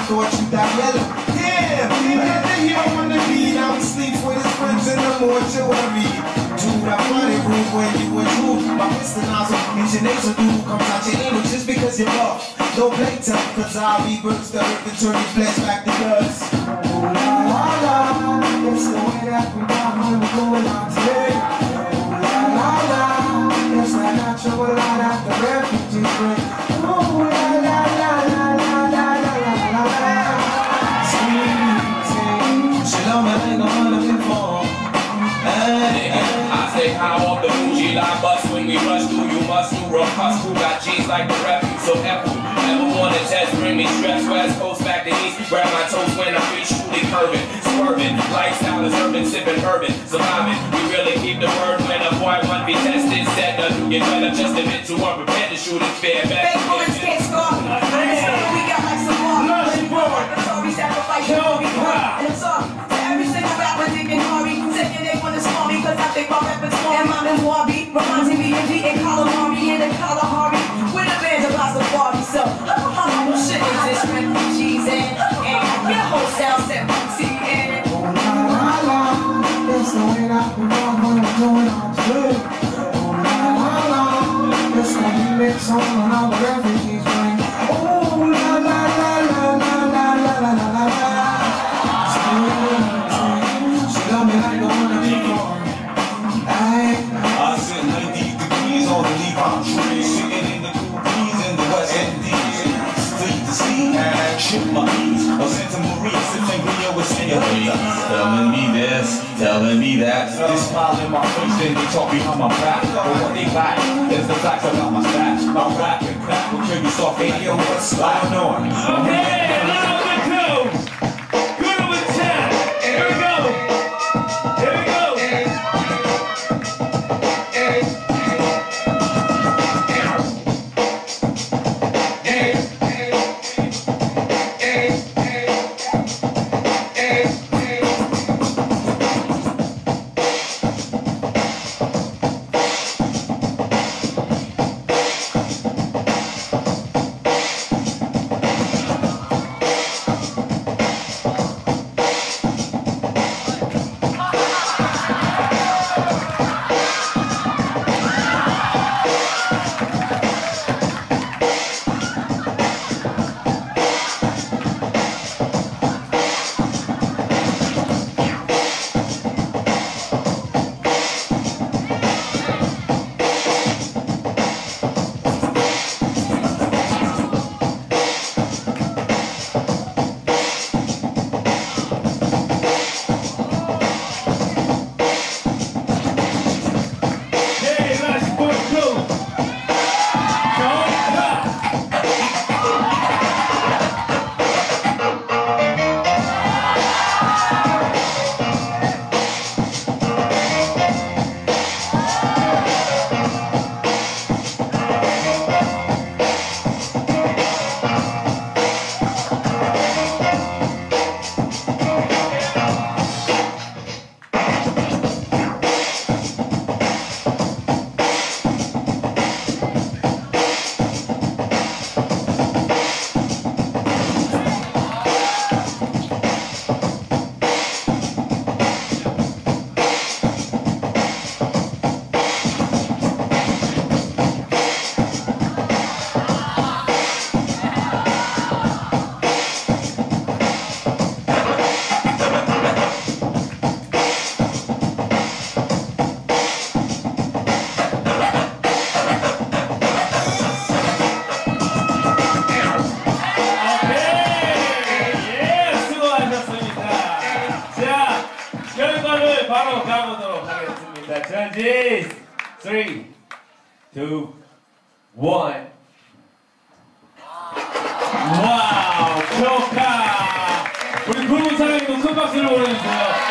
thought you got yellow. Yeah, we got the hero on the beat. Now he sleeps with his friends in the mortuary. Dude, I find it rude when you intrude. My pistol nozzle means your nasal dude comes out your anal just because you're rough. Don't play tough, cause I'll reverse the earth and turn your flesh back to dust. Oh la la la, it's the way that we got when we're going out today. Oh la la la, it's that natural light at the refugee bring. Oh la la la la la la la la la la. Sweet, she love me like I'm looking for. I say how off the bougie line bus when we rush through, you must do rough cuss who got G's like the refuse, so F who ever wanna test, bring me stress, west coast back to east, grab my toes when I reach, truly curving, swerving, lifestyle is urban, sipping urban, surviving, we really keep the word when a boy want be tested, said to get better, just a bit too unprepared to shoot it fair, back. Fake bullets can't score me, we got like some more, the story sacrifice, and I'm sorry, to every single rapper thinking Harvey, saying they wanna score me, cause I think my repertoire and my memoir beat, reminds me of G and Calamari and Kalahari, with a band of lots of Barbie, so how shit is this refugees and your whole sound set and oh la la la, it's the way that we walk when we're going out today. Oh la la la, it's the remix on all the refugees bring. Oh la la la la la la la la la la la. She love me like I wanna be born. I sit 90 degrees on the leaf palm tree, sitting in the cool breeze in the West Indies. Fleet to sea, ship my knees. I sent to Marie, sipping Rio with senoritas. Telling me this, telling me that. They smile in my face, then they talk behind my back. But what they lack is the facts about my stats. My rap and crack will kill you soft. Hey, yo, what's going on? Okay, now we go. Good over 10. Here we go. Here we go. 바로 가보도록 하겠습니다. 전지 3, 2, 1. 와우, 축하! 우리 굵은 사랑님도 큰 박수를 보내주세요.